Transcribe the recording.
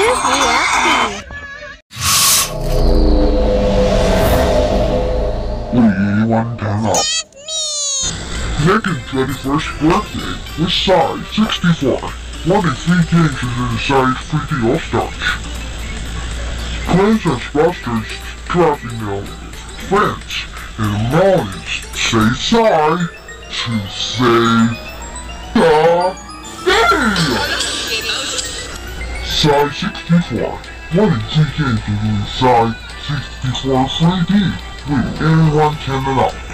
BFDI. Anyone turn up? Megan's 21st birthday with Tsai, 64. Wanting 3 games into the Tsai 3D All-Stars. Clans and sponsors dropping their friends and mountains say Tsai to save the day! Tsai 64. Wanting 3 games into the Tsai 64 3D. Will anyone turn it up?